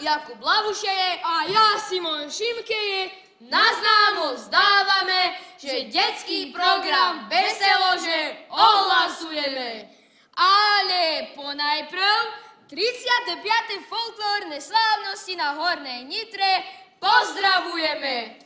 Jakub Lavušeje a ja Simon Šimkeje na známosť dávame, že detský program Veselože ohlasujeme. Ale ponajprv 35. folklórne slávnosti na Hornej Nitre pozdravujeme.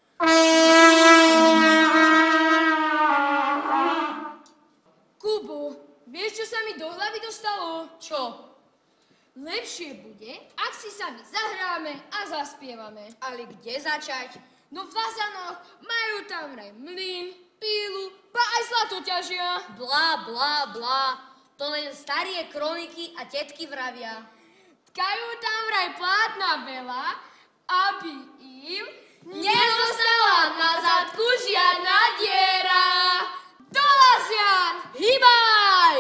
Kubo, vieš, čo sa mi do hlavy dostalo? Čo? Lepšie bude, ak si sami zahráme a zaspievame. Ale kde začať? No v Lazanoch majú tam vraj mlyn, pílu, ba aj zlatoťažia. Blá, blá, blá. To len starie kroniky a tetky vravia. Tkajú tam vraj plátna veľa, aby im nezostala na zadku žiadna diera. Do Lazian! Hýbaj!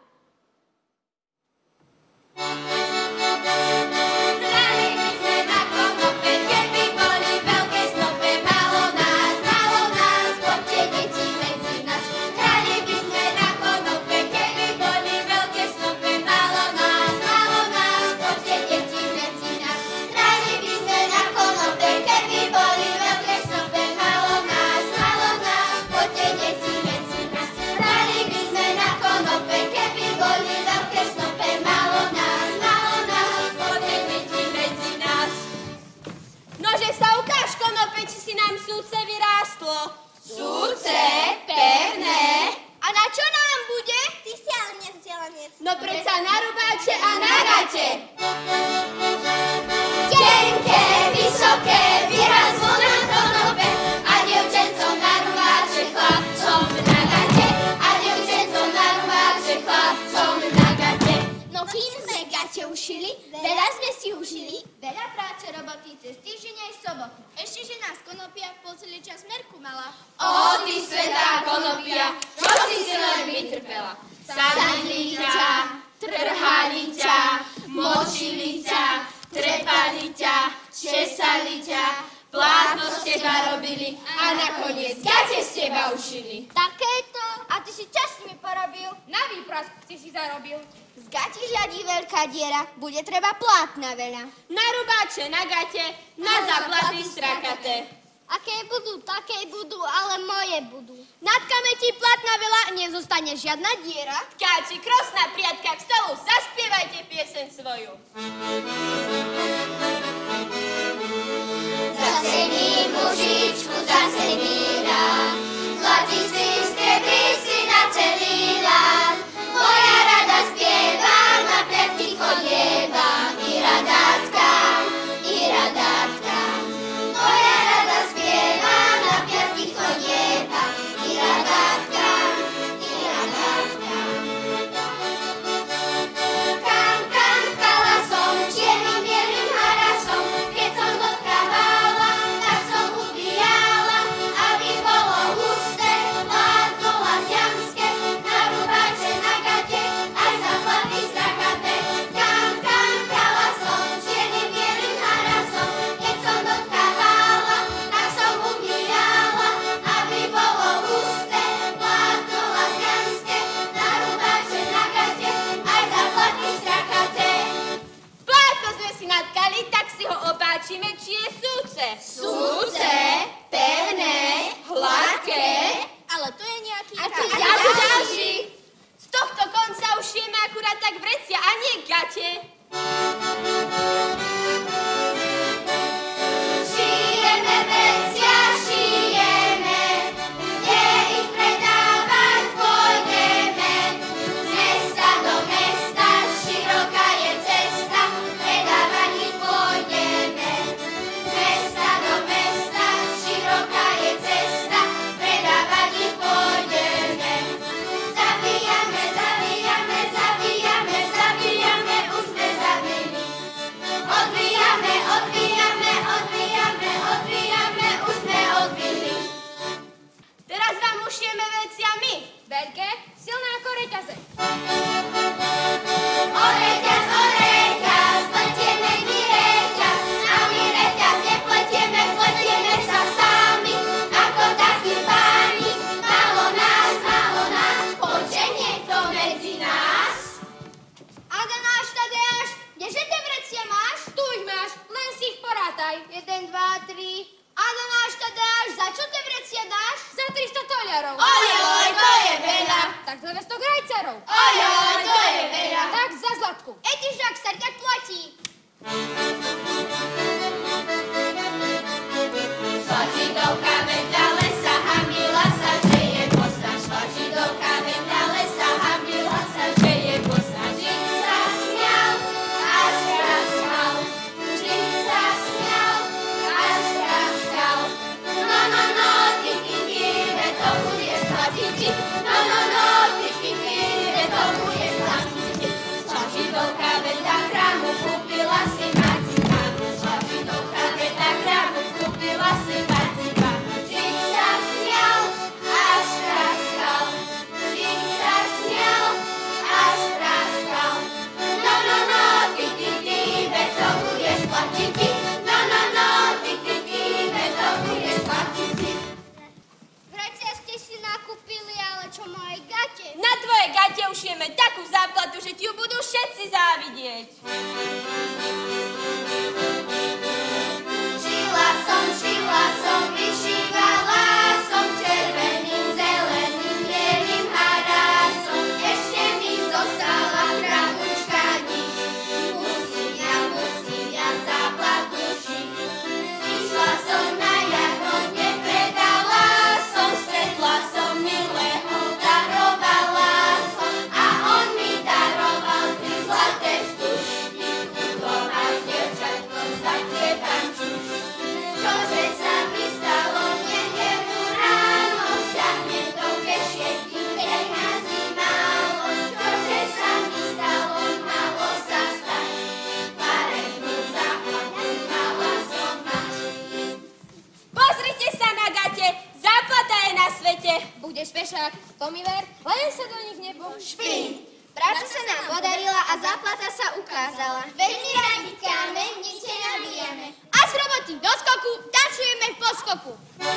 No predsa na rubáče a na gate. Tenké, vysoké, vyrazlo na konope a dievčencom na rubáče, chlapcom na gate. A dievčencom na rubáče, chlapcom na gate. No kým sme gate ušili, veľa sme si užili. Veľa práce roboty cez týždeň aj sobotu. Ešte, že nás konopia po celý čas merku mala. Ó, ty svätá konopia, čo si si len vytrpela? Sadili ťa, trhali ťa, močili ťa, trepali ťa, česali ťa, plátno z teba robili a nakoniec gate z teba ušili. Takéto? A ty si čo s nimi porobil? Na výprasku si zarobil. Z gati hľadí veľká diera, bude treba plátna veľa. Na rubáče, na gate, na zaplaty strakaté. Aké budú, také budú, ale moje budú. Natkame ti platná veľa, nezostane žiadna diera. Tkáči, krosná priatka k stolu, zaspievajte pieseň svoju. Zase mi mužičku, zase mi rád, zlatistý strebrí si na celý lát. Moja rada spieva, na pletky chodieva, i radátka, i radátka. Moja rada spieva, na pletky chodieva, i radátka, i radátka. Kam, kam, tkala som, čiernym, bielým harasom, keď som dotkávala, tak som ubíjala, aby bolo husté, plátno lazianské, na rubáče, na gate, aj zaplaty strakaté. Kam, kam, tkala som, čiernym, bielým harasom, keď som dotkávala, tak som ubíjala, aby bolo husté, plátno lazianské, na rubáče, na gate, aj zaplaty strakaté. Plátno sme si natkali, tak si ho opáčime, či je súce. Súce, pevné, hladké. Ale to je nejaký A ty ďalší. Z tohto konca už šijeme akurát tak vrecia a nie gate. Šijeme vrecia, šijeme, kde ich predávať pôjdeme. Z mesta do mesta, široká je cesta, predávať ich pôjdeme. Z mesta do mesta, široká je cesta, predávať ich pôjdeme. Zabíjame, zabíjame, zabíjame, zabíjame, už sme Ojoj, to je veľa. Tak za Zlatku. Etižak sa ťa platí. Šla židovka vedľa lesa, hambila sa, že je bosa. Šla židovka vedľa lesa, hambila sa, že je bosa. Žid sa smial, až praskal. Žid sa smial, až praskal. No, no, no, ty, ve to budeš platiť. No, no, no, ty, ve to budeš platiť. Šla židovka vedľa chrámu, kúpila si macika. Šla židovka vedľa chrámu, kúpila si macika. Žid sa smial, až praskal. Žid sa smial, až praskal. No, no, no, ty, ve to budeš platiť. No, no, no, ty, ve to budeš platiť. Bratia, ste si nakúpili, ale čo moje gate? Na tvoje gate už jeme takú záplatu, že ti ju budú všetci závidieť. Šila som, vyšívala som červeným, zeleným, bielým harásom. Ešte mi zostala krabučka nič. Musím ja záplatu šiť. Išla som na jarmok, nepredala som, stretla som milého, darovala som a on mi daroval 3 zlaté stužky. To máš, dievčatko, za tie tančuš. Čože sa mi stalo v nedeľu ráno, vťahnem do kešietky peňazí málo. Čože sa mi stalo, malo sa stať, farebnú záplatu mala som mať. Pozrite sa na gate, záplata je na svete. Budeš fešák, to mi ver, len sa do nich Špín. Práca sa nám podarila a záplata sa ukázala. Veľmi radi ťame, nič nabíjame. A z roboty do skoku, tancujeme v poskoku.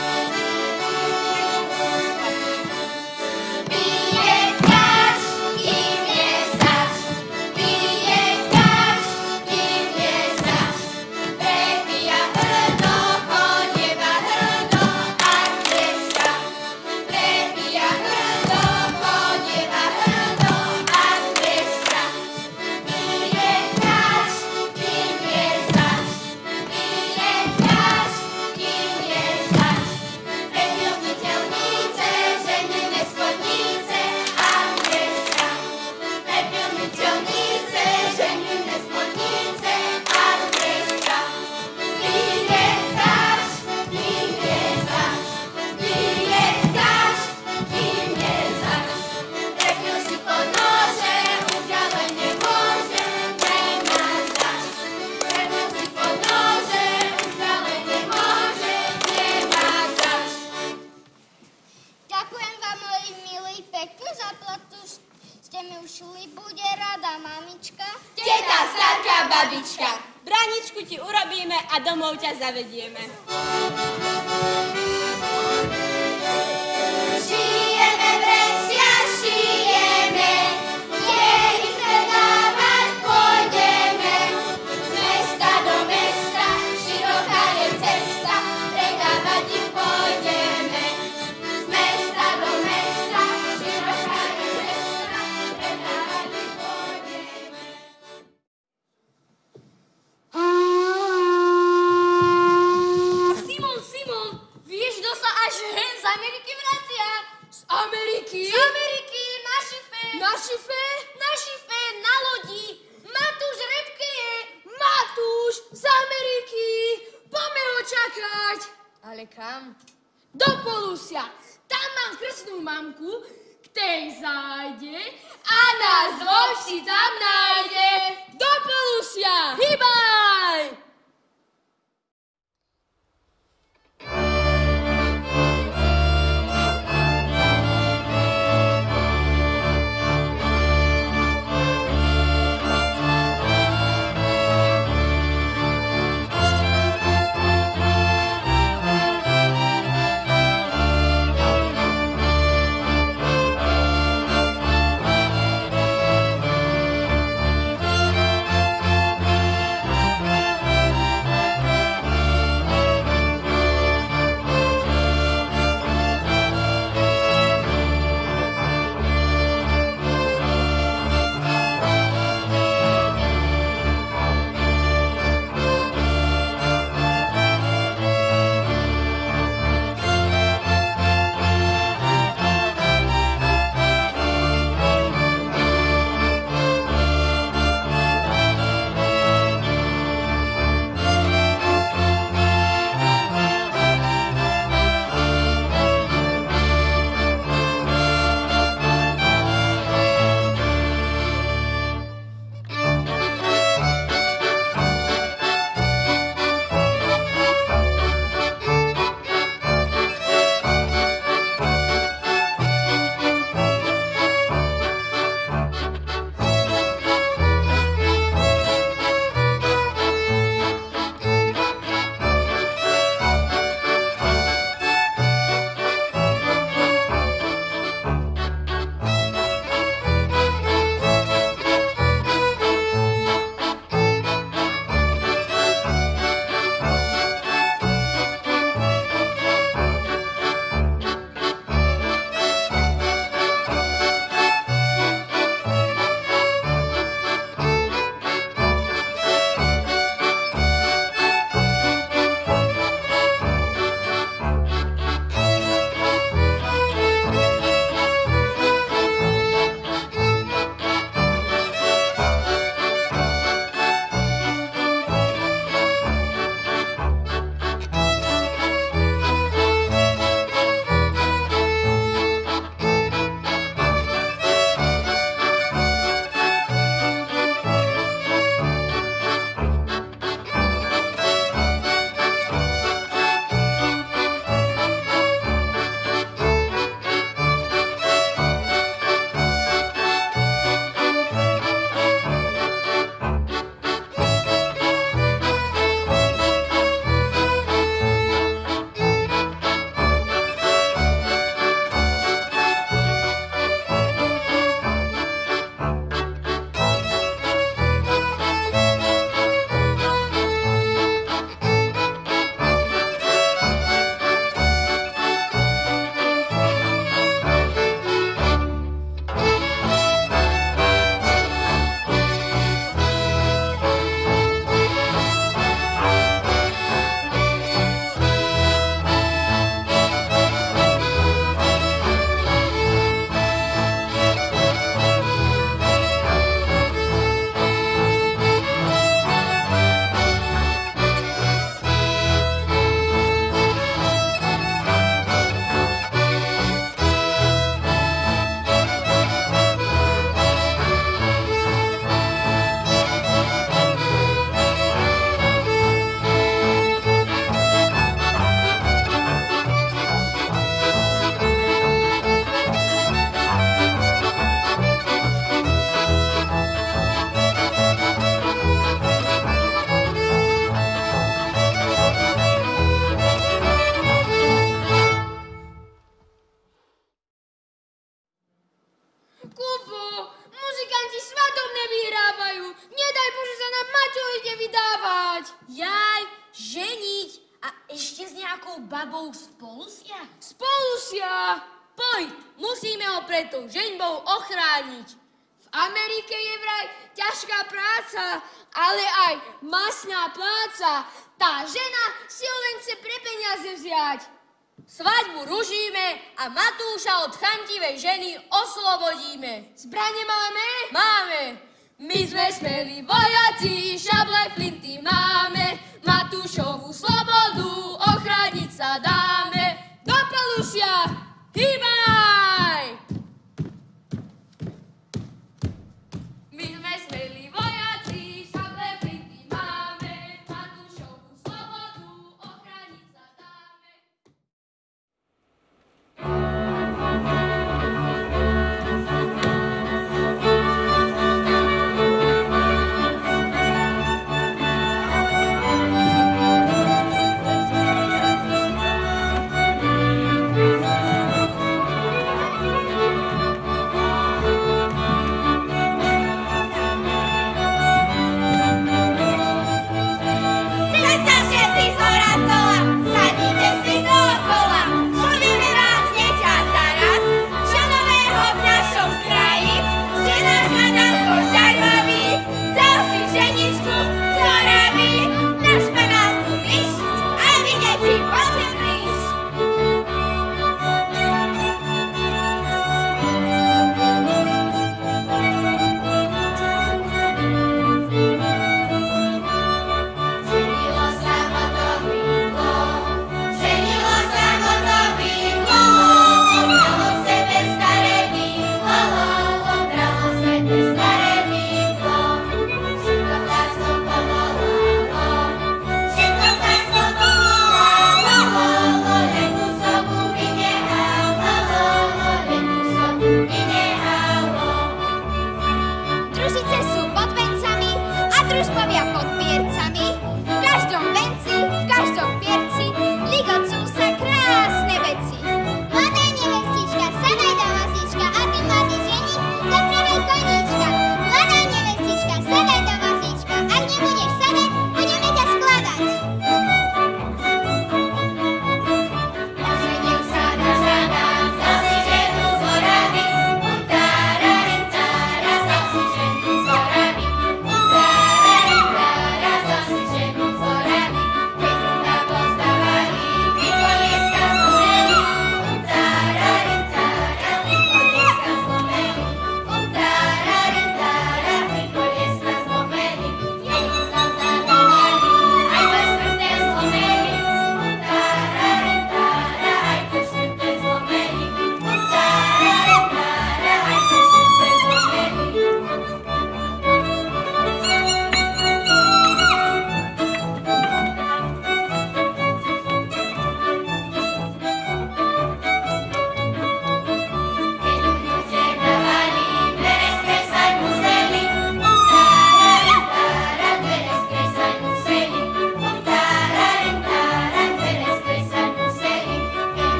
Pije kaš, kým je zač. Pije kaš, kým je zač. Prepíja hrdo, chodieva hrdo a tleska. Prepíja hrdo, chodieva hrdo a tleska. Pije kaš, kým je zač. Pije kaš, kým je zač. Prepil myteľnice, ženené spodnice a tleska. Prepil myteľnice, ženené spodnice a tleska. Pije kaš, kým je zač. Pije kaš, kým je zač. Prepil si pod nože, už ďalej nemôže, nemá zač. Prepil si pod nože, už ďalej nemôže, nemá zač. Ďakujem vám, moji milí, peknú záplatu ste mi ušli, bude rada mamička. Teta, starka, babička, braničku ti urobíme a domov ťa zavedieme. Šijeme, vrecia, šijeme, jej predávať pôjdeme. Z mesta do mesta, široká je cesta, predávať ich pôjdeme. Z mesta do mesta, široká je cesta, predávať ich pôjdeme. Simon, vieš, kto sa až hen z Ameriky vracia? Z Ameriky? Z Ameriky, na šife. Na šife? Na šife, na lodi. Matúš Repke je. Matúš z Ameriky. Poďme ho čakať. Ale kam? Do Polusia. Tam mám krstnú mamku, k tej zájde a nás dvoch si tam nájde. Do Polusia. Hýbaj! svadobné vyhrávajú. Nedaj Bože sa nám Maťo ide vydávať. Jaj, ženiť a ešte s nejakou babou spolusia? Spolusia. Poď, musíme ho pred tou ženbou ochrániť. V Amerike je vraj ťažká práca, ale aj masná pláca. Tá žena si ho len chce pre peniaze vziať. Svadbu rušíme a Matúša od chamtivej ženy oslobodíme. Zbrane máme? Máme. My sme smelí vojaci, šable flinty máme. Matúšovu slobodu ochrániť sa dáme. Do Polusia! Hýbaj! My sme smelí vojaci, šable flinty máme. Matúšovu slobodu ochrániť sa dáme.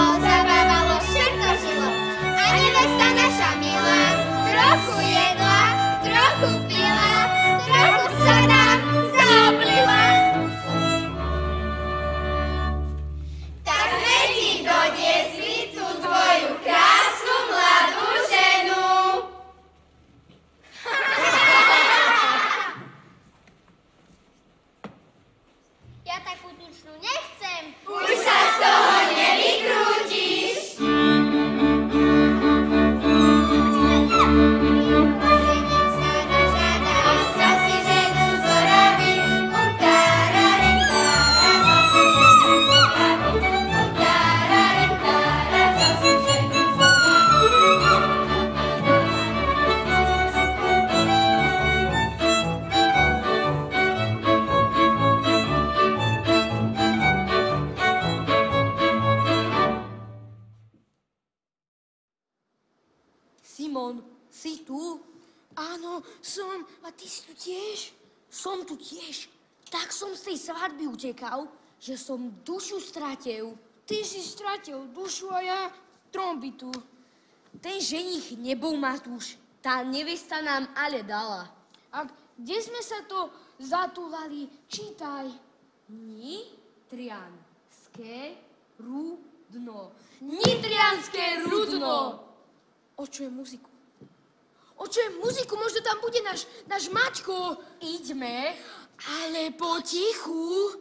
zabávalo, všetko žilo. A nevesta naša milá trochu jedla, trochu pila, trochu sa nám zaoblila. Tak vedí do diezvy tú tvoju krásnu mladú ženu. Ja takú tučnú nechcem. Už sa z toho nevykrútiš. Žením sa na žádach, za si ženu z Oravy. Utára-rintára, za si ženu z Oravy. Utára-rintára, za si ženu z Simon, si tu? Áno, som. A ty si tu tiež? Som tu tiež. Tak som z tej svadby utekal, že som dušu stratil. Ty si stratil dušu a ja trombitu. Ten ženich nebol Matúš. Tá nevesta nám ale dala. A kde sme sa to zatúlali? Čítaj. Nitrianské Rudno. Nitrianské Rudno. O čo je muziku? O čo je muziku? Možno tam bude náš Maťko. Ideme. Ale potichu.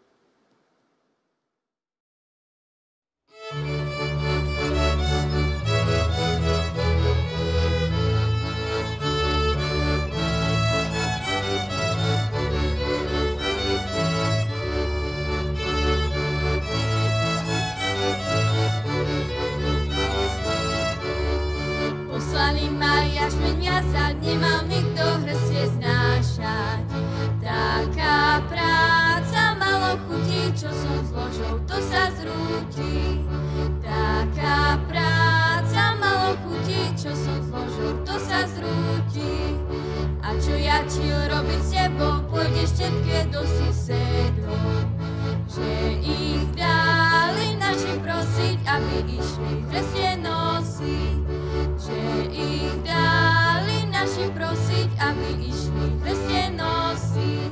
Poslali ma jašmenia sa, nemal nikto hrstie znášať. Taká práca malo chutí, čo som zložil, to sa zrúti. Taká práca malo chutí, čo som zložil, to sa zrúti. A čo ja čil robiť s tebou, pôjdeš všetké do susedov. Že ich dali naši prosiť, aby išli hrstie nosiť. Že ich dali naši prosiť, aby išli hrstie nosiť.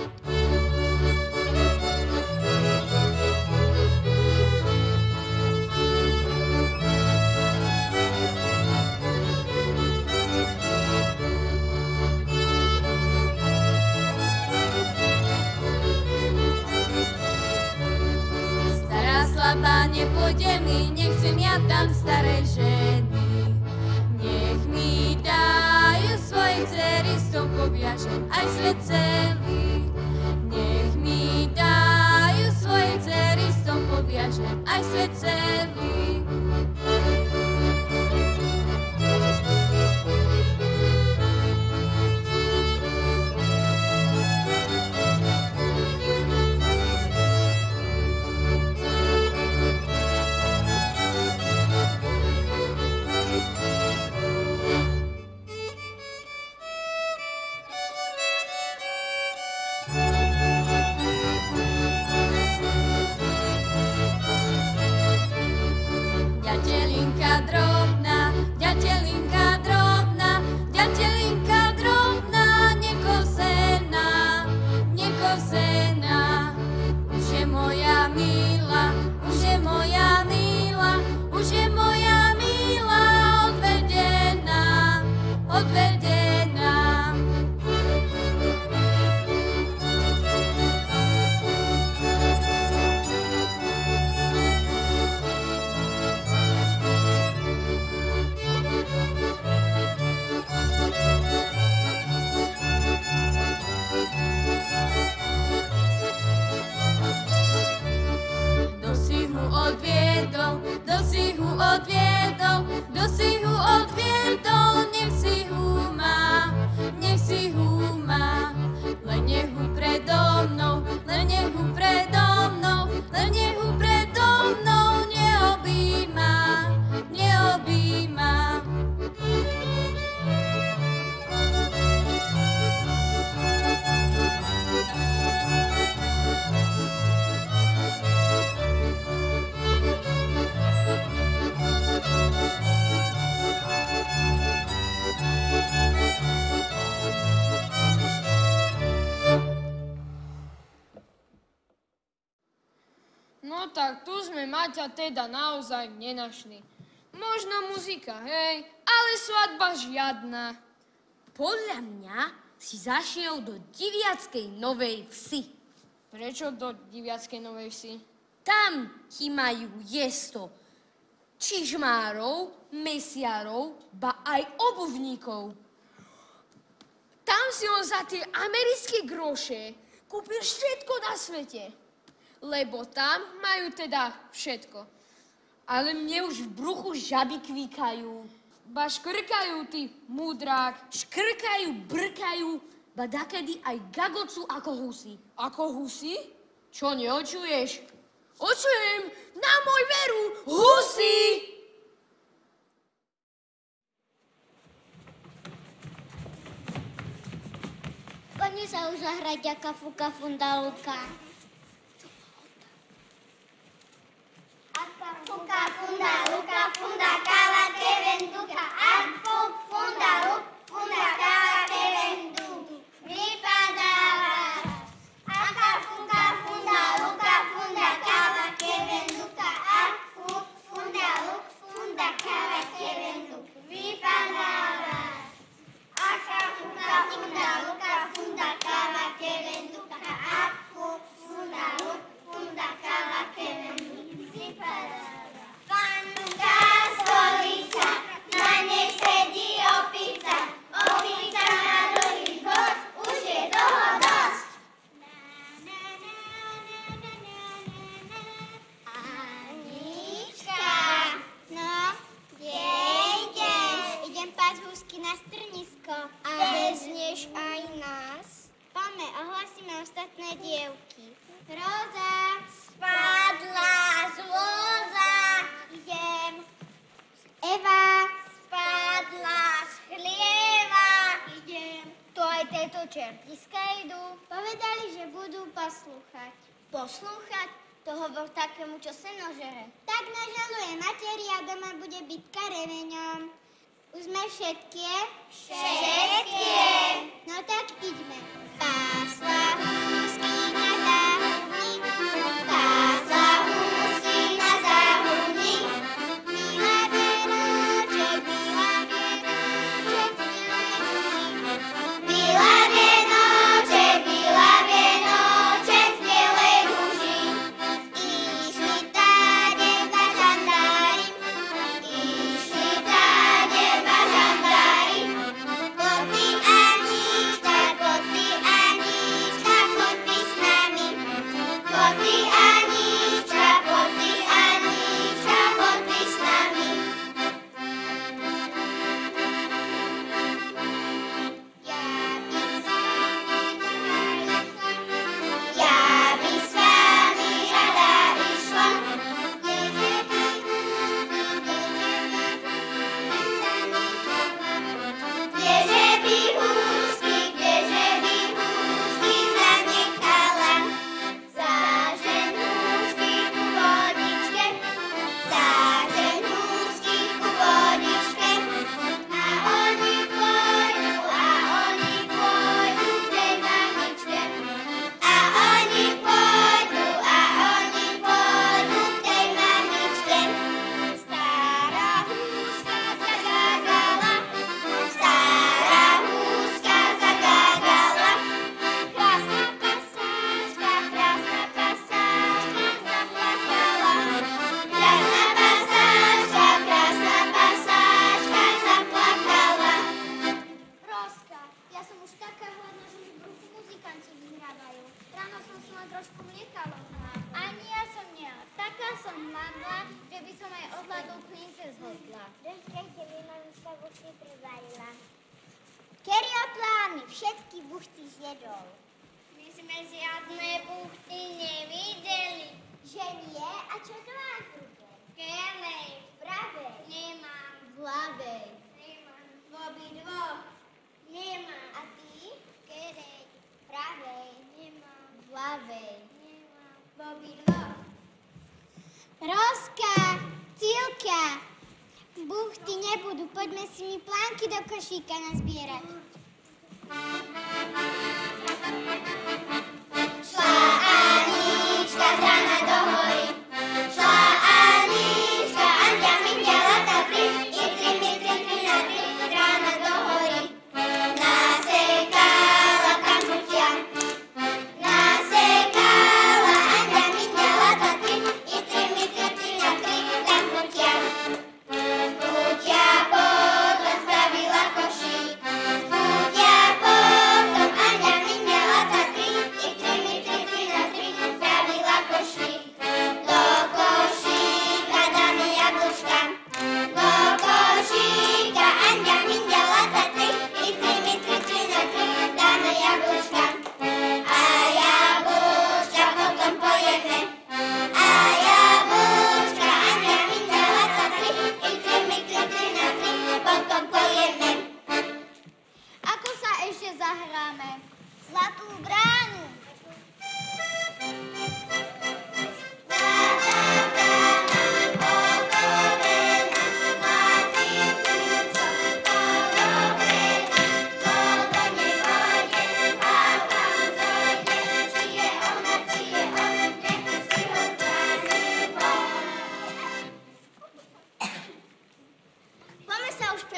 Stará slabá nepôjde mi, nechcem ja tam staré ženy. Nech mi dajú svoje dcery, s tou poviažem aj svet celý. Nech mi dajú svoje dcery, s tou poviažem aj svet celý. Ďatelinka drobná, ďatelinka drobná, ďatelinka drobná, nekosená, nekosená. Už je moja milá, už je moja milá, už je moja milá odvedená, odvedená. Maťa teda naozaj nenašli. Možno muzika, hej, ale svadba žiadna. Podľa mňa si zašiel do Diviackej Novej Vsi. Prečo do Diviackej Novej Vsi? Tam ti majú jesto čižmárov, mesiarov, ba aj obuvníkov. Tam si on za tie americké groše kúpil všetko na svete. Lebo tam majú teda všetko. Ale mne už v bruchu žaby kvíkajú. Ba škrkajú, ty múdrák. Škrkajú, brkajú, ba dakedy aj gagocu ako husy. Ako husy? Čo, neočuješ? Očujem, na môj veru, husy! Poďme sa už zahrať a kafuka fundaluka. Fuka fundaluka, funda kala kevenduka. Fuk fundaluk, funda kala kevenduka. Vypadáva. Aka fuka fundaluka, funda kala kevenduka. Fuk fundaluk, funda kala kevenduka. Vypadáva. Aka fuka fundaluka, funda kala kevenduka. Fuk fundaluk, funda kala kevenduka. Panka stolica, na nej sedí opica. Opica má dlhý chvost, už je toho dosť. Anička, no, kde ideš? Idem pásť húsky na strnisko. A vezneš aj nás? Poďme, ohlasíme ostatné dievky. Róza, spadla z voza. Idem. Eva, spadla z chlieva. Idem. To aj tieto čertiska idú. Povedali, že budú poslúchať. Poslúchať? To hovor takému, čo seno žere. Tak nažaluje materi a doma bude bitka remeňom. Už sme všetkie? Všetkie. No tak ideme. Pásla húsky na záhubník. Pásla húsky na záhubník. Milá vienoček, milá vienoček, milá vienoček, milá vienoček z bielej rúži. Išli táde dva žandári, išli táde dva žandári. Koty Anička, koty Anička, koty s nami. Koty Anička, koty Anička, koty s nami. Ja by s vami rada išla. Kdeže by húsky zanechala. Zážeň húsky ku vodičke, zážeň húsky ku vodičke. A oni pôjdu k tej mamičke. A oni pôjdu k tej mamičke. Stará húska zagágala, stará húska zagágala. Krásna pasážka zaplakala. Krásna pasážka zaplakala. Roska, ja som už taká hladná, že mi v bruchu muzikanti vyhrávajú. Ráno som si len trošku mlieka lohnala. Ani ja som nela. Taká som hladná, že by som aj od hladu klince zhodla. Dočkajte, mi mamička buchty privarila. Kerio plány, všetky buchty zjedol. My sme žiadne buchty nevideli. Že nie? A čo to máš v ruke? Kerej. V pravej? Nemám. V ľavej? Nemám. V obidvoch? Nemám. A ty? Kerej. V pravej? Nemám. V ľavej? Nemám. V obidvoch? Roska, Cilka, buchty nebudú. Poďme si mi plánky do košíka nazbierať. Šla Anička z rana do hory. Šla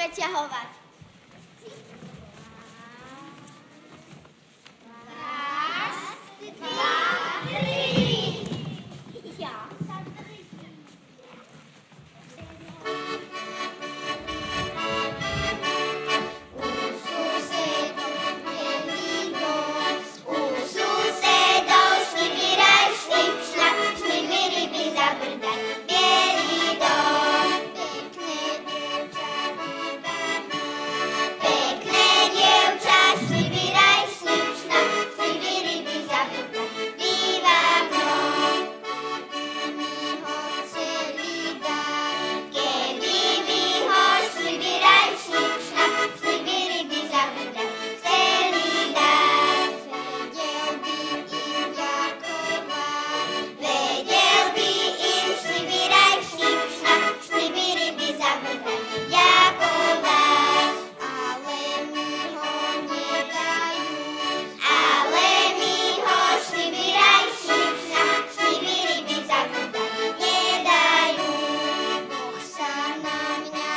preťahovať. Raz, dva, tri. Ja sa držím. U susedov bielý dom, u susedov šlibiraj, šlip, šlap, šliby, ryby zabrdaj. Bielý dom, pekné dievča, šlibiraj, šlip, šlap, šliby, ryby zabrdaj. Býva v ňom. Keby mi ho šlibiraj, šlip, šlap, šliby, ryby zabrdaj. Celý dar vedel by im šlibiraj, šlip, šlap, šliby, ryby zabrdaj. Ďakovať, ale mi ho šlibiraj, šlip, šlap, šliby, ryby zabrdaj. Nedajú. Boh sa na mňa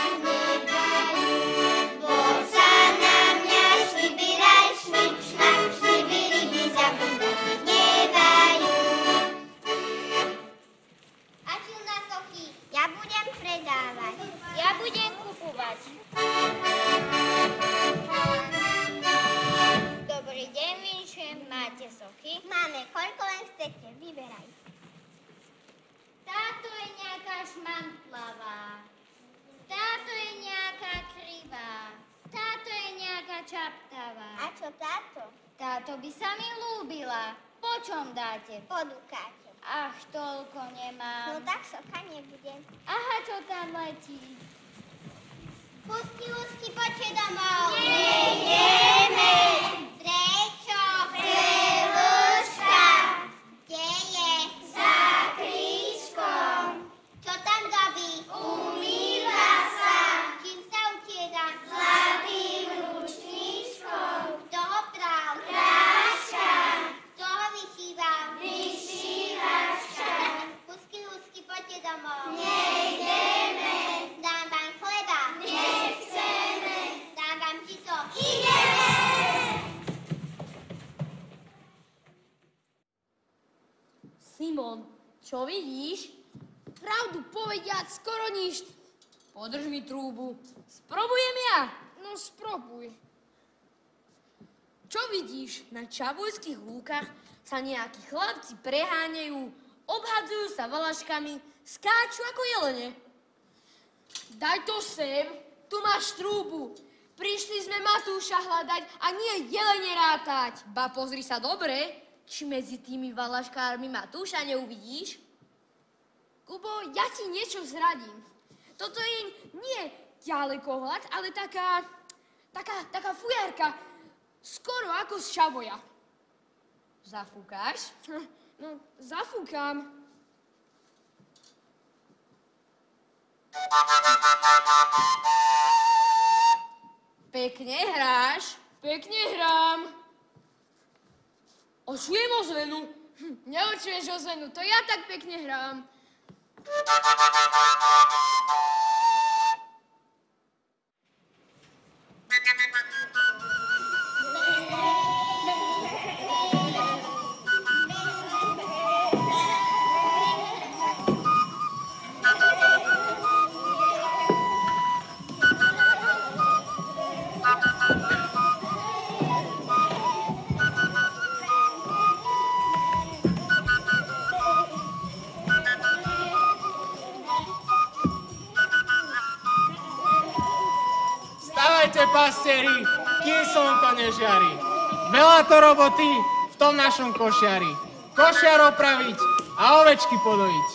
šlibiraj, šlip, šlap, šliby, ryby zabrdaj. Hnevajú. A či na sochy? Ja budem predávať. Ja budem kupovať. Dobrý deň, vyššem. Máte sochy? Máme, koľko len chcete. Vyberaj. Táto je nejaká šmantlavá. Táto je nejaká krivá. Táto je nejaká čapkavá. A čo táto? Táto by sa mi ľúbila. Po čom dáte? Po dukáte. Ach, toľko nemám. No tak soka nebudem. Aha, čo tam letí? Pusky, úzky, poďte domov. Nejdeme. Prečo? Preluška. Kde je? Za krížkom. Čo tam robí? Umýva sa. Čím sa utiera? Zlatým ručníčkom. Kto ho pral? Práška. Kto ho vyšíval? Vyšívačka. Pusky, úzky, poďte domov. Nejdeme. Dám vám chleba. Nechceme. Dám vám číslo. Ideme. Simon, čo vidíš? Pravdu povediac, skoro nič. Podrž mi trúbu. Sprobujem ja. No sprobuj. Čo vidíš? Na čavujských lúkach sa nejakí chlapci preháňajú, obhadzujú sa valaškami, skáču ako jelene. Daj to sem, tu máš trúbu. Prišli sme Matúša hľadať a nie jelene rátať. Ba pozri sa dobre, či medzi tými valaškármi Matúša neuvidíš? Kubo, ja ti niečo zradím. Toto je nie ďalekohľad, ale taká fujarka, skoro ako z Šavoja. Zafúkáš? No, zafúkam. Pekne hráš. Pekne hrám. Očujem ozvenu. Neočuješ ozvenu, to ja tak pekne hrám. Pastieri, kým slnko nežiari. Veľa to roboty v tom našom košiari. Košiar opraviť a ovečky podojiť.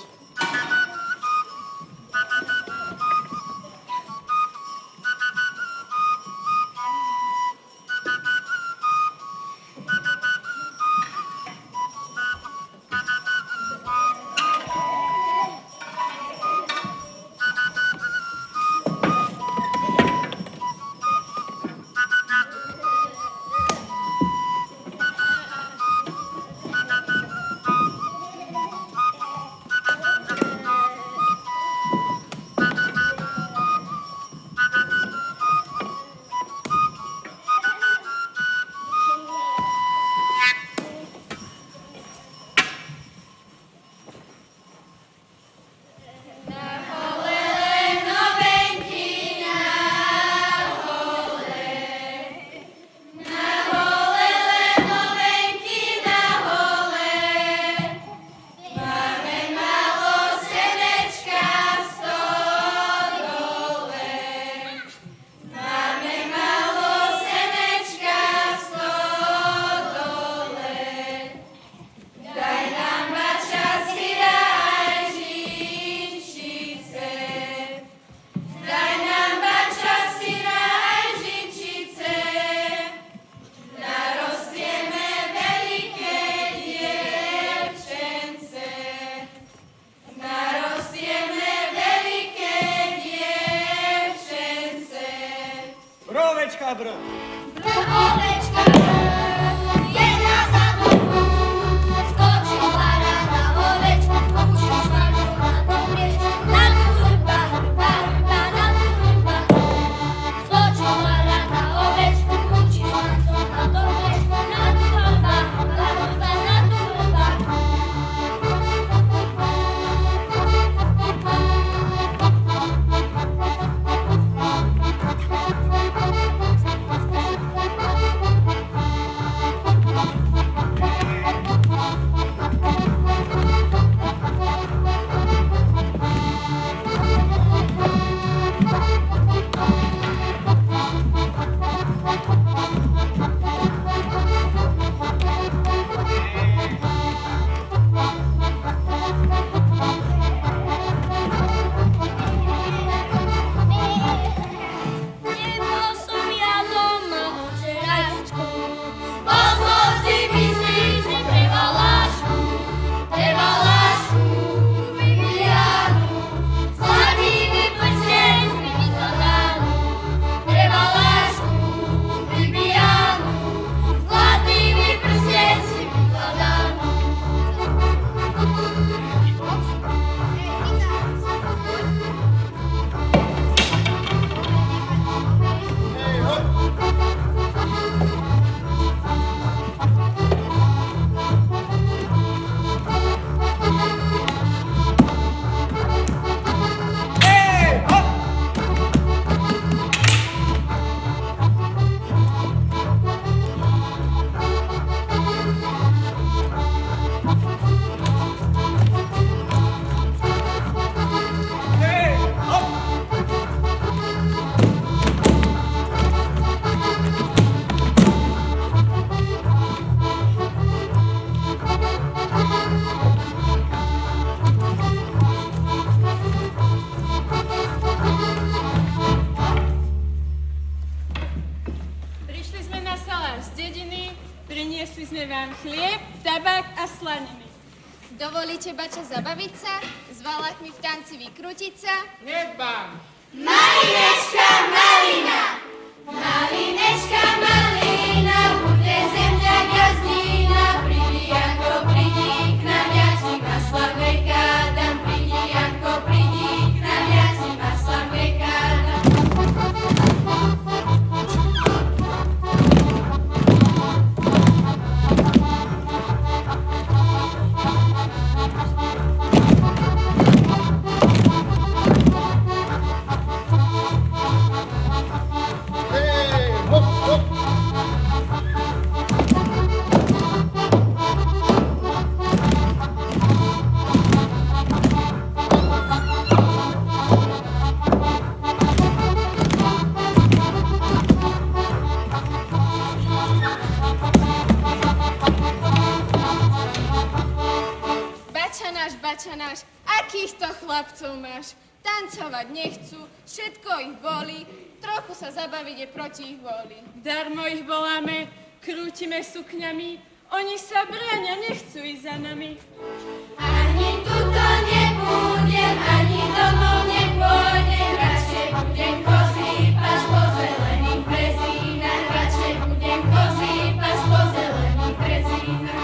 br. Ovečka jedna za druhou, skočila rana ovečku, uši švarcu na dobriež, na turba, hrba, hrba, na turba. Skočila rana ovečku, uši švarcu na dobriež, na turba, hrba, hrba, na turba. Nebol som ja doma včerajšku, pozor si myslíš, že treba lášku, vybijanú, zlatými prsteňmi vykladanú. Treba lášku, vybijanú, zlatými prsteňmi vykladanú. Prišli sme na salár z dediny, priniesli sme vám chlieb, tabak a slaniny. Dovolíte bača zabaviť sa? S valákmi v tanci vykrútiť sa? Nedbám. Malinečka malina, malinečka malina, bude zemňa gazdína, prídi ako prídi k nám, ja ti masla vekádam, prídi ako prídi k nám, ja ti masla vekádam. Bača náš, akýchto chlapcov máš? Tancovať nechcú, všetko ich bolí, trochu sa zabaviť je proti ich vôli. Darmo ich voláme, krútime sukňami, oni sa bránia, nechcú ísť za nami. Ani tuto nebudem, ani domov nepôjdem, radšej budem kozí pas po zelených brezínach, radšej budem kozí pas po zelených brezínach.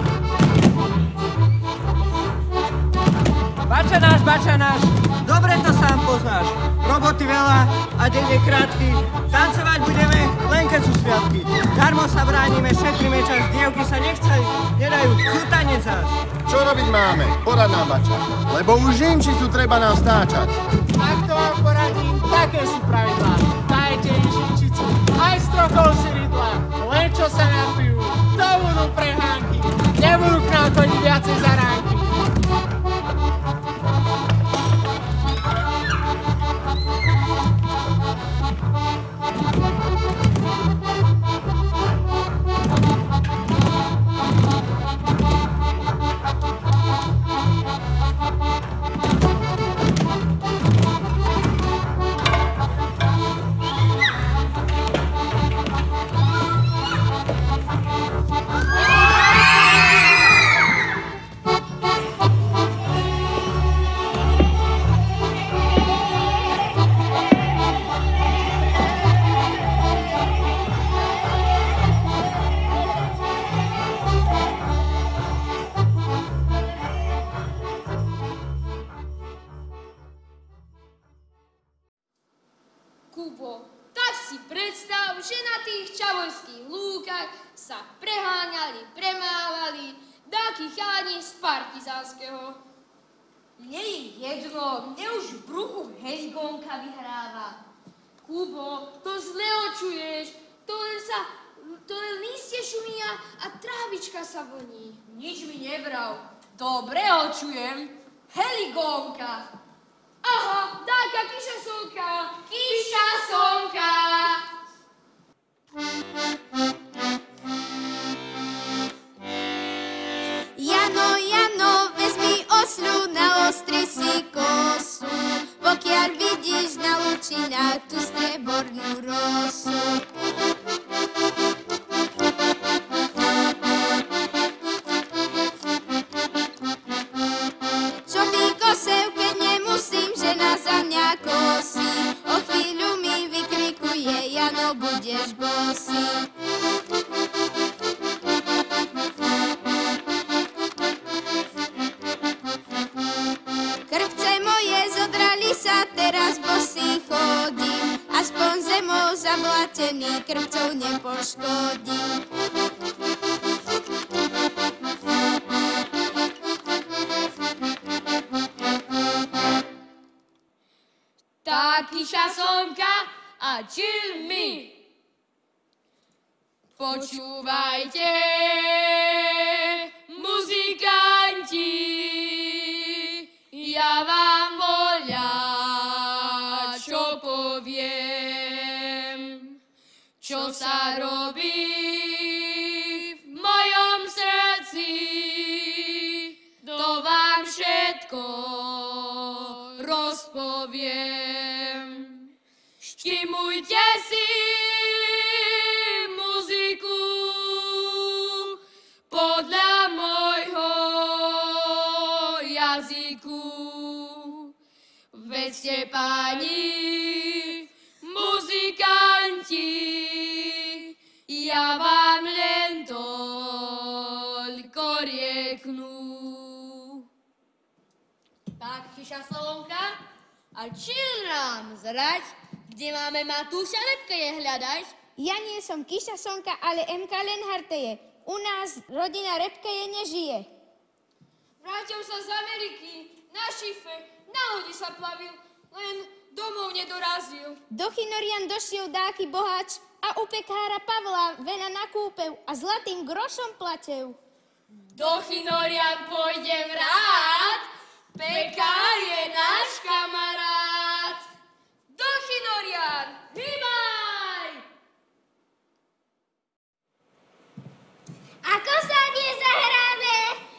Bača náš, dobre to sám poznáš. Roboty veľa a deň je krátky. Tancovať budeme len keď sú sviatky. Darmo sa bránime, šetríme čas, dievky sa nechcajú, nedajú, chcú tanec zás. Čo robiť máme? Porad nám, bača. Lebo už Žinčicu treba nám stáčať. Ak to vám poradím, také sú pravidlá. Dajte im Žinčicu, aj s trochou syridla. Len čo sa napijú, to budú prehánky. Nebudú k nám chodiť viacej za ránky. Kubo, tak si predstav, že na tých čavojských lúkach sa preháňali, premávali dáky cháni z partizánskeho. Mne je jedno, mne už v bruchu Heligónka vyhráva. Kubo, to zle očuješ, to len lístie šumia a trávička sa voní. Nič mi nevrav. Dobre očujem. Heligónka. Aha, dáka Kiša Sonka. Kiša Sonka. Jano, Jano, vezmi osľu, naostri si kosu, pokiaľ vidíš na lučinách tú strebornú rosu. Čo mi kosev, keď nemusím, žena za mňa kosí, o chvíľu mi vykrikuje, Jano, budeš bosý. Teraz bosý chodím, aspoň zemou zablatený, krvcov nepoškodím. Tak Kiša Sonka a chill me. Počúvajte, muzikanti, ja vám čo poviem, čo sa robí v mojom srdci, to vám všetko rozpoviem. Štimujte si muziku podľa môjho jazyku. Veď ste páni, muzikanti, ja vám len toľko rieknu. Tak, Kiša Sonka, a chill nám zrať, kde máme Matúša Repkeje hľadať? Ja nie som Kiša Sonka, ale Emka Lenharteje. U nás rodina Repkeje nežije. Vrátil sa z Ameriky, na šife, na lodi sa plavil, len domov nedorazil. Do Chinorian došiel dáky boháč a u pekára Pavla vena nakúpev a zlatým grošom platev. Do Chinorian pôjdem rád, pekár je náš kamarát. Do Chinorian, hýbaj! Ako sa dnes zahráme?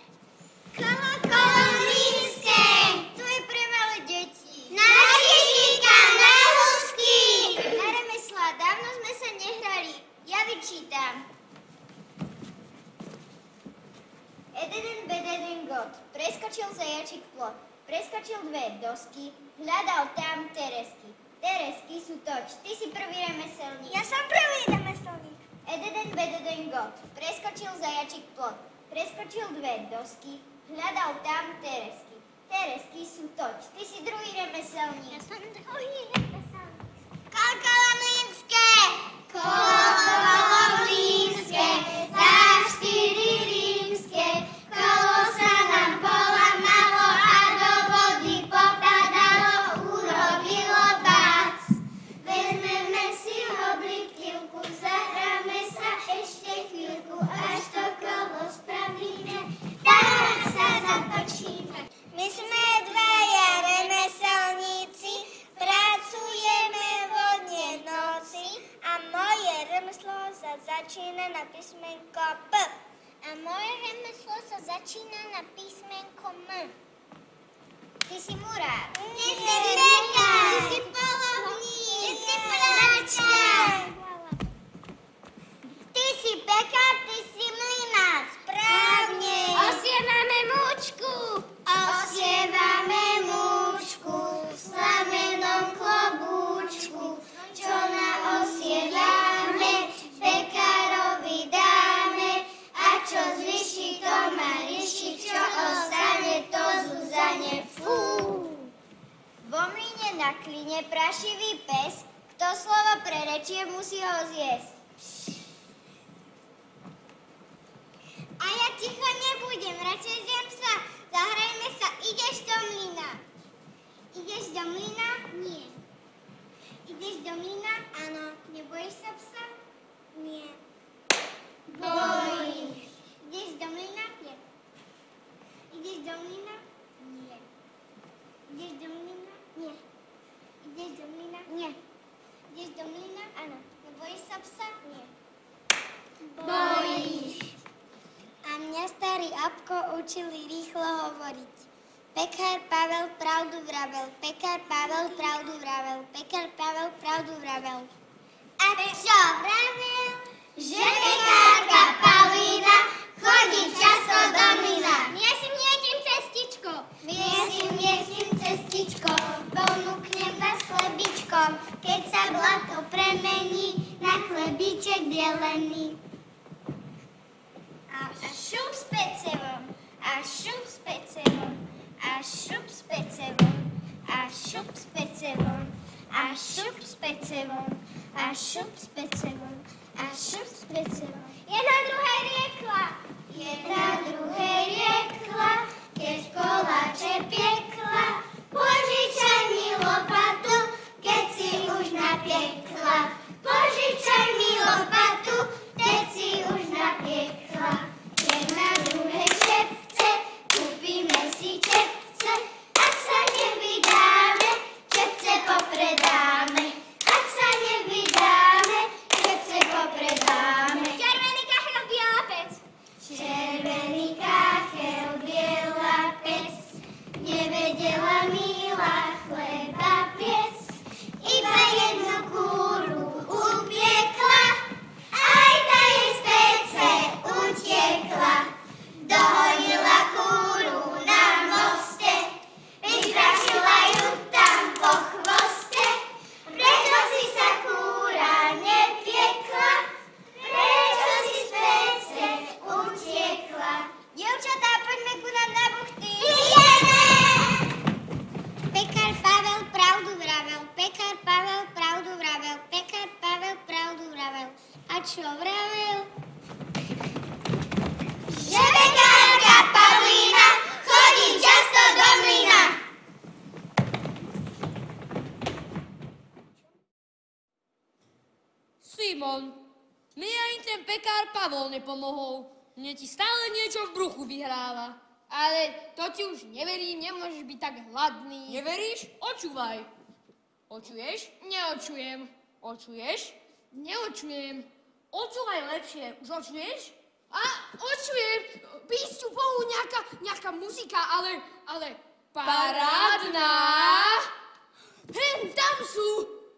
Kolo mlynské. To je pre malé deti. Na Ježíka, na husky. Na remeslá, dávno sme sa nehrali. Ja vyčítam. Ededen bededen got. Preskočil zajačik plot. Preskočil 2 dosky. Hľadal tam Teresky. Teresky sú toč. Ty si prvý remeselník. Ja som prvý remeselník. Ededen bededen got. Preskočil zajačik plot. Preskočil 2 dosky. Hľadal tam Teresky. Teresky sú toč. Ty si druhý remeselník. Ja som druhý remeselník. Kolo mlynské. Kolo mlynské. Za 4 rímske. Kolo sa nám polamalo a do vody popadalo. Urobilo bác. Vezmeme si oblitkivku. Zahráme sa ešte chvíľku. Až to kolo spravíme. Tak sa zatočíme. My sme dvaja remeselníci, pracujeme vodne noci a moje remeslo sa začína na písmenko P. A moje remeslo sa začína na písmenko M. Ty si murár. Ty si pekár. Ty si polovník. Ty si pračka. Ty si pekár, ty si mlynár. Správne. Osievame múčku. Osievame múčku v slamenom klobúčku, čo naosievame, pekárovi dáme, a čo zvyší, to má riešiť, čo ostane, to zúzane, fú. Vo mlyne na kline prašivý pes, Kto slovo prerečie, musí ho zjesť. A ja ticho nebudem, radšej zjem sa. Zahrajme sa, ideš do mlyna. Ideš do mlyna? Nie. Ideš do mlyna? Áno. Nebojíš sa psa? Nie. Bojíš. Ideš do mlyna? Nie. Ideš do mlyna? Nie. Ideš do mlyna? Nie. Ideš do mlyna? Nie. Ideš do mlyna? Áno. Nebojíš sa psa? Nie. Bojíš. A mňa starý apko učili rýchlo hovoriť. Pekár Pavel pravdu vravel, pekár Pavel pravdu vravel, pekár Pavel pravdu vravel. A čo vravel? Že pekárka Pavlína chodí často do mlyna. Miesím cestičko. Miesím cestičko, ponúknem vás chlebičkom, keď sa blato premení na chlebíček bielený. A šup s pecevom, a šup s pecevom, a šup s pecevom, a šup s pecevom, a šup s pecevom, a šup s pecevom, a šup s pecevom. Jedna druhej riekla, keď koláče piekla, požičaj mi lopatu, keď si už napiekla. Požičaj mi lopatu, keď si už napiekla. Jedna druhej šepce, kúpime si čepce, ak sa nevydáme, čepce popredáme. Ak sa nevydáme, čepce popredáme. Červený kachel, biela pec. Červený kachel, biela pec, nevedela milá chleba piec. Iba jednu kúru upiekla, aj tá jej z pece utiekla. Dohodila kúru na moste, vystrašila ju tam po chvoste. Prečo si sa kúra nepiekla? Prečo si z pece utiekla? Dievčatá, poďme ku nám na buchty. Ideme! Pekár Pavel pravdu vravel, pekár Pavel pravdu vravel, pekár Pavel pravdu vravel. A čo vravel? Že pekárka Pavlína chodí často do mlyna. Simon, mne ani ten pekár Pavol nepomohol. Mne ti stále niečo v bruchu vyhráva. Ale to ti už neverím, nemôžeš byť tak hladný. Neveríš? Očúvaj. Očuješ? Neočujem. Očuješ? Neočujem. Očúvaj lepšie. Už očuješ? A očujem. Písťu Bohu nejaká muzika, ale parádna. Hen tam sú.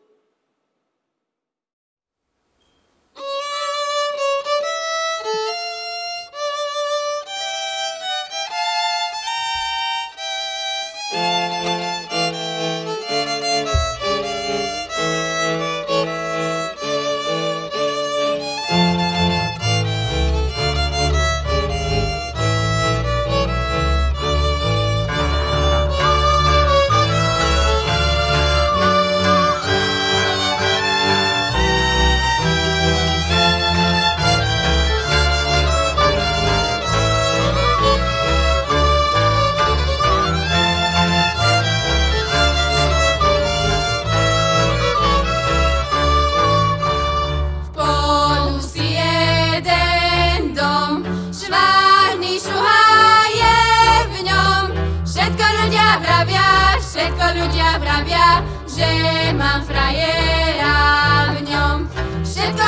Ľudia vravia, že mám frajera v ňom. Všetko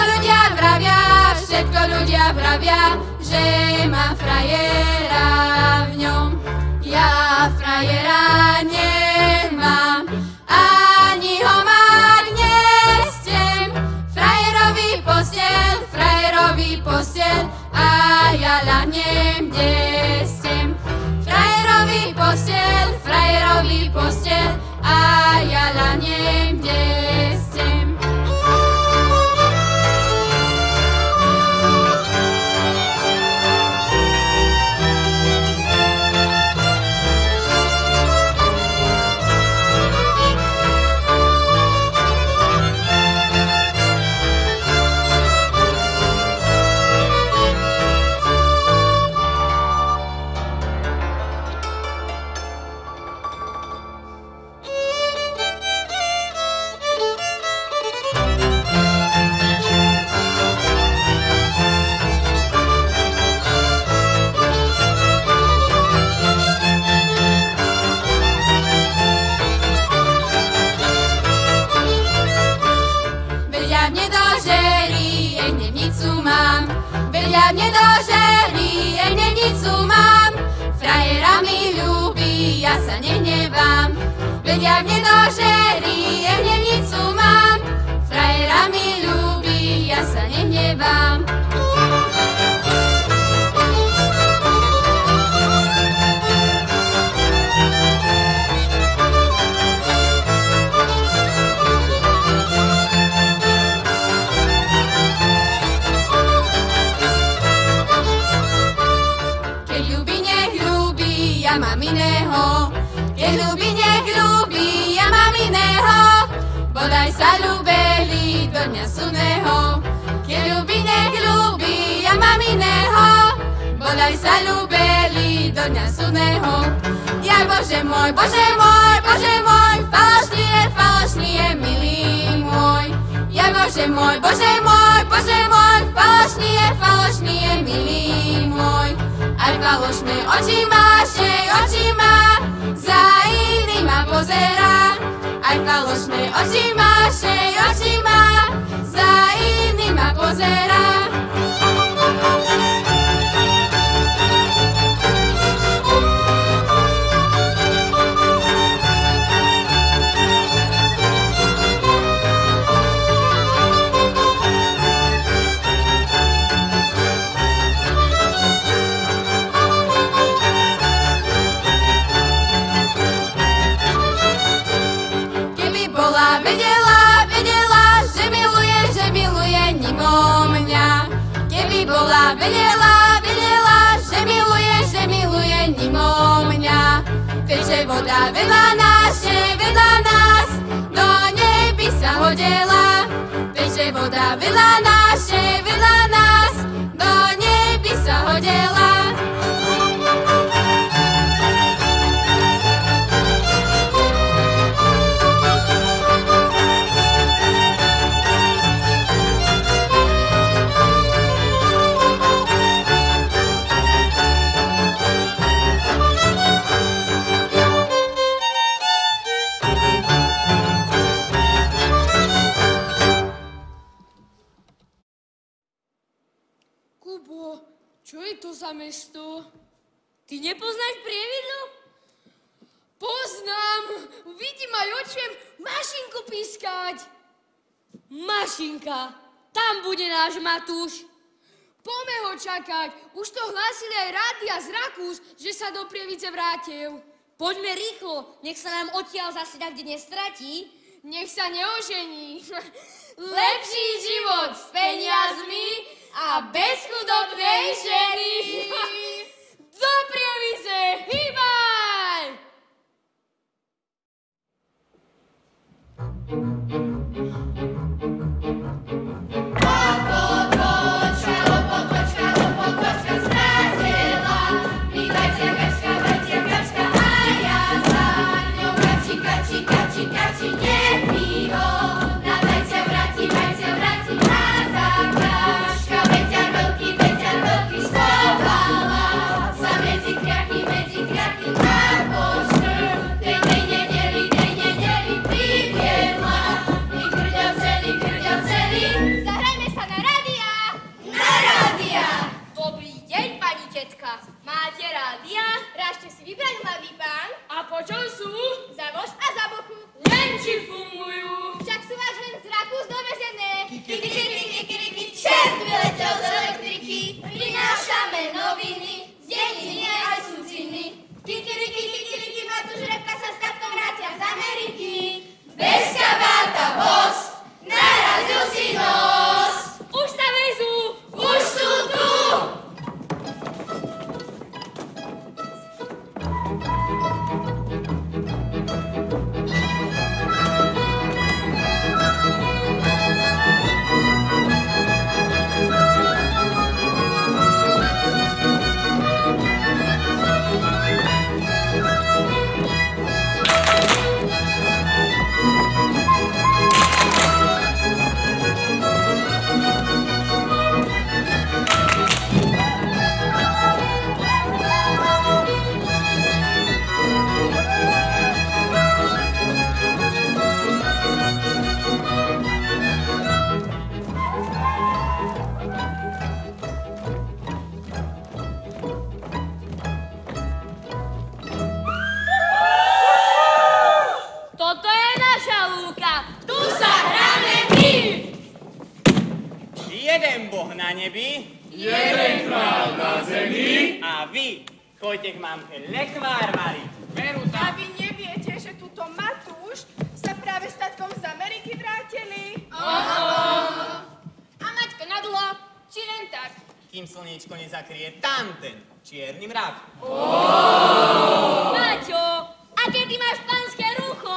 ľudia vravia, že mám frajera v ňom. Ja frajera nemám, ani ho mať nechcem. Frajerovi posteľ, a ja ľahnem, kde stem. Frajerovi posteľ, a ja ľahnem, kde stem. vedia mne doželi, hnenicu mám. Frajera mi ľúbi, ja sa nehnevám. Vedia mne doželi, hnenicu mám. Frajera mi ľúbi, ja sa nehnevám. Ja mám iného, keď ľúbi, nech ľúbi, ja mám iného, bodaj sa ľúbeli do dňa sudného. Keď ľúbi, nech ľúbi, ja mám iného, bodaj sa ľúbeli do dňa sudného. Ja Bože môj, Bože môj, Bože môj, falošný je milý môj. Ja Bože môj, Bože môj, Bože môj, falošný je milý môj. Aj falošné oči má, za iný ma pozerá. Aj falošné oči má, za iný ma pozerá. Vedela, že miluje mimo mňa. Teče voda vedľa nás, do neby sa hodila. Teče voda vedľa nás, do neby sa hodila. Čo je to za mesto? Ty nepoznáš Prievidľu? Poznám, vidím aj očiem mašinku pískať. Mašinka, tam bude náš Matúš. Poďme ho čakať, už to hlásili aj rádia z Rakús, že sa do Prievidze vrátil. Poďme rýchlo, nech sa nám odtiaľ zase tak, kde nestratí. Nech sa neožení. Lepší život s peniazmi a bez chudobnej ženy. Do Prievidze, hýbaj! Lopotočka stratila, mi vajcia kačka, a ja za ňou kači, nech ho na vajcia vráti, a tá kačka veťar veľký schovala sa medzi kriaky, jeden boh na nebi, Jeden král na zemi. a vy choďte k mamke lekvár variť. Veru A vy neviete, že túto Matúš sa práve statkom z Ameriky vrátili? A Maťka nadula, či len tak? Kým slniečko nezakrie tam ten čierny mrak. Maťo, a kedy máš pánske rucho?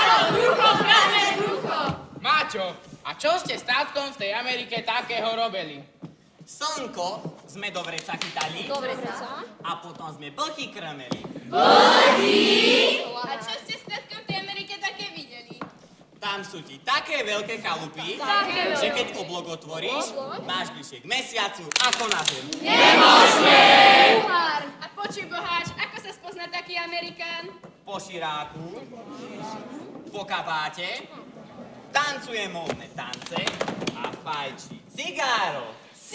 Máťo, a čo ste s tátkom v tej Amerike takého robili? Slnko sme do vreca chytali. Dobre, sa. A potom sme blchy krmeli. A čo ste s tatkom v tej Amerike také videli? Tam sú ti také veľké chalupy, že keď oblok otvoríš, máš bližšie k mesiacu ako na zemi. A počuj, boháč, ako sa spozná taký Amerikán? Po širáku, po kabáte, tancuje módne tance a fajčí cigáro.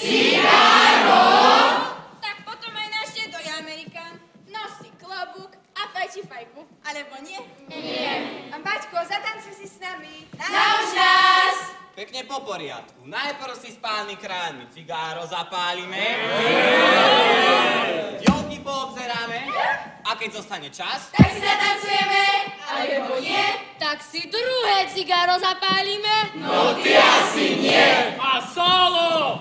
Tak potom aj náš dedo je Amerikán. Nosí klobúk a fajčí fajku, alebo nie? Nie. A Maťko, zatancuj si s nami. Nauč nás! Pekne po poriadku. Najprv si s pánmi kráľmi cigáro zapálime. Dielky poobzeráme. A keď zostane čas, Tak si zatancujeme, alebo nie? Tak si druhé cigáro zapálime. No ty asi nie. A solo!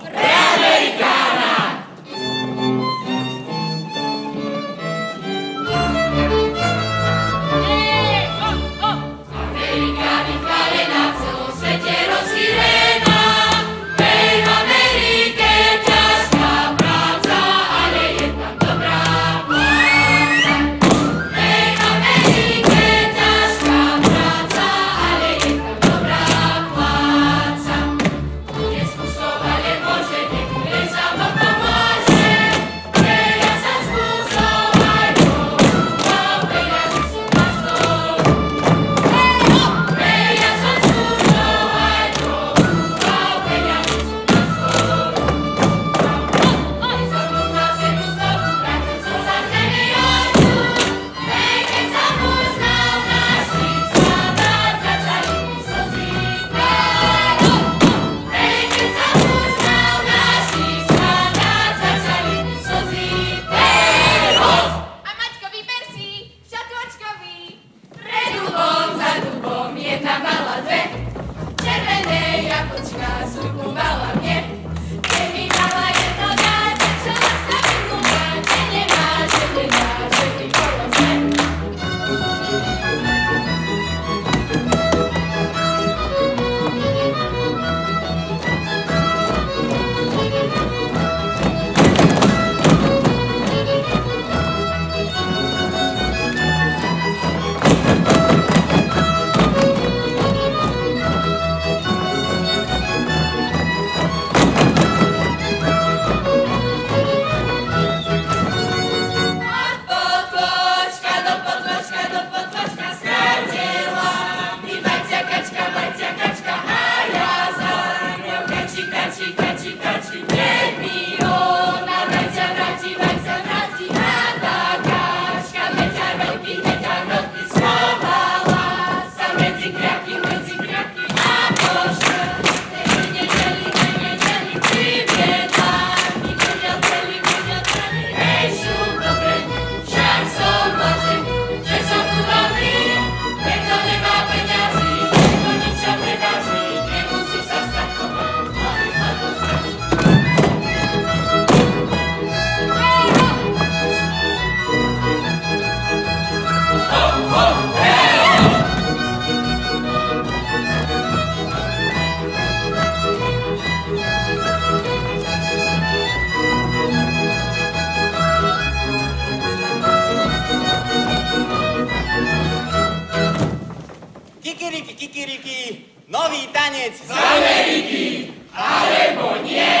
Kikiriki, nový tanec Z Ameriky, alebo nie.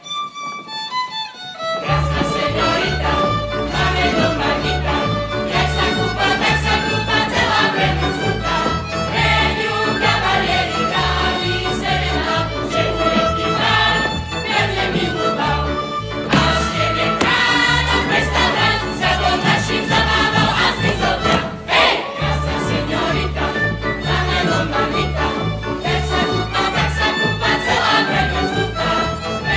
Krásna señorita, máme doma vita, jak sa kúpa celá prepoznutá. Pre ňu kavalieri hráli serena, že uletí hrán, viac nemilúval. Až 9-krát od mesta Vrán sa bol našim zamával a zmizol ťa. Hej, krásna señorita, máme doma vita, jak sa kúpa celá prepoznutá.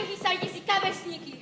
Nachystajte si kapesníky.